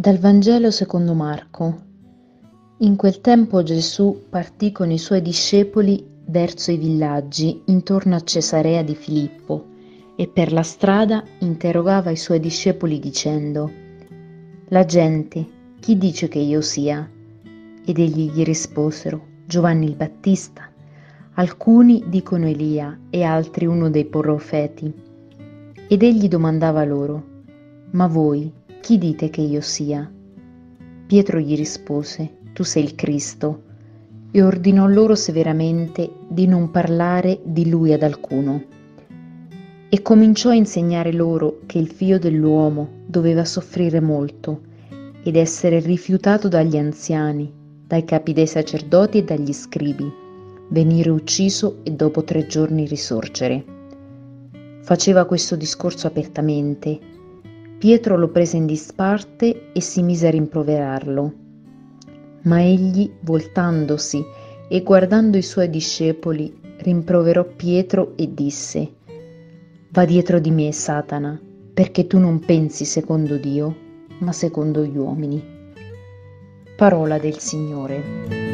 Dal Vangelo secondo Marco. In quel tempo Gesù partì con i suoi discepoli verso i villaggi intorno a Cesarea di Filippo e per la strada interrogava i suoi discepoli dicendo: «La gente, chi dice che io sia?» Ed egli gli risposero: «Giovanni il Battista, alcuni dicono Elia e altri uno dei profeti». Ed egli domandava loro: «Ma voi, chi dite che io sia?» Pietro gli rispose: «Tu sei il Cristo», e ordinò loro severamente di non parlare di lui ad alcuno. E cominciò a insegnare loro che il Figlio dell'uomo doveva soffrire molto ed essere rifiutato dagli anziani, dai capi dei sacerdoti e dagli scribi, venire ucciso e dopo 3 giorni risorgere. Faceva questo discorso apertamente. Pietro lo prese in disparte e si mise a rimproverarlo. Ma egli, voltandosi e guardando i suoi discepoli, rimproverò Pietro e disse: «Va dietro di me, Satana, perché tu non pensi secondo Dio, ma secondo gli uomini». Parola del Signore.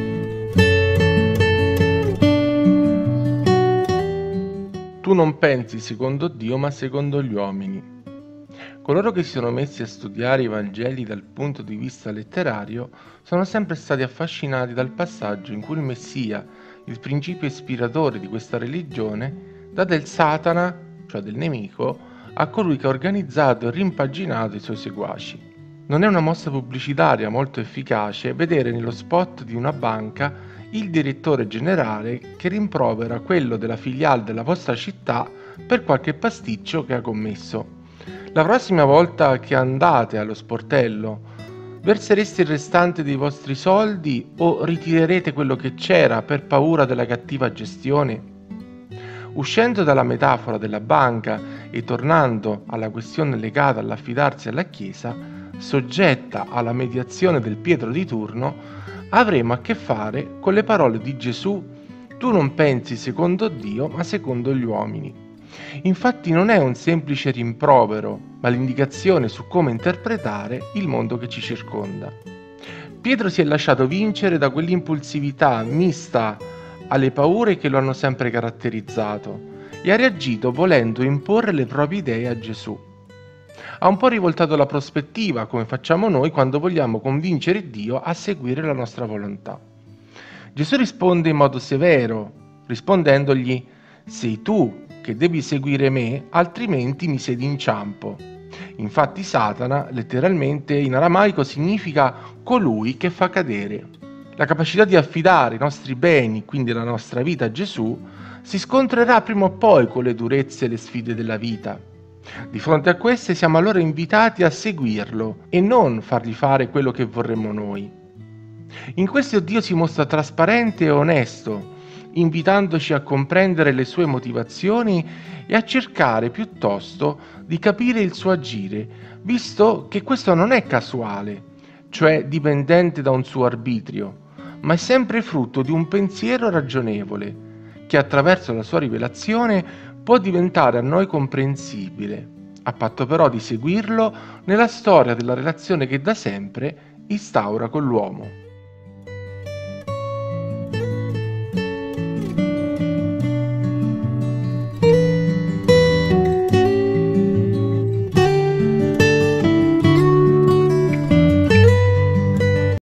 Tu non pensi secondo Dio, ma secondo gli uomini. Coloro che si sono messi a studiare i Vangeli dal punto di vista letterario sono sempre stati affascinati dal passaggio in cui il Messia, il principio ispiratore di questa religione, dà del Satana, cioè del nemico, a colui che ha organizzato e rimpaginato i suoi seguaci. Non è una mossa pubblicitaria molto efficace vedere nello spot di una banca il direttore generale che rimprovera quello della filiale della vostra città per qualche pasticcio che ha commesso. La prossima volta che andate allo sportello, versereste il restante dei vostri soldi o ritirerete quello che c'era per paura della cattiva gestione? Uscendo dalla metafora della banca e tornando alla questione legata all'affidarsi alla Chiesa, soggetta alla mediazione del Pietro di turno, avremo a che fare con le parole di Gesù: tu non pensi secondo Dio, ma secondo gli uomini. Infatti non è un semplice rimprovero, ma l'indicazione su come interpretare il mondo che ci circonda. Pietro si è lasciato vincere da quell'impulsività mista alle paure che lo hanno sempre caratterizzato e ha reagito volendo imporre le proprie idee a Gesù. Ha un po' rivoltato la prospettiva, come facciamo noi quando vogliamo convincere Dio a seguire la nostra volontà. Gesù risponde in modo severo, rispondendogli: sei tu che devi seguire me, altrimenti mi sei d'inciampo. Infatti Satana, letteralmente in aramaico, significa colui che fa cadere. La capacità di affidare i nostri beni, quindi la nostra vita, a Gesù, si scontrerà prima o poi con le durezze e le sfide della vita. Di fronte a queste siamo allora invitati a seguirlo e non fargli fare quello che vorremmo noi. In questo Dio si mostra trasparente e onesto, invitandoci a comprendere le sue motivazioni e a cercare piuttosto di capire il suo agire, visto che questo non è casuale, cioè dipendente da un suo arbitrio, ma è sempre frutto di un pensiero ragionevole, che attraverso la sua rivelazione può diventare a noi comprensibile, a patto però di seguirlo nella storia della relazione che da sempre instaura con l'uomo.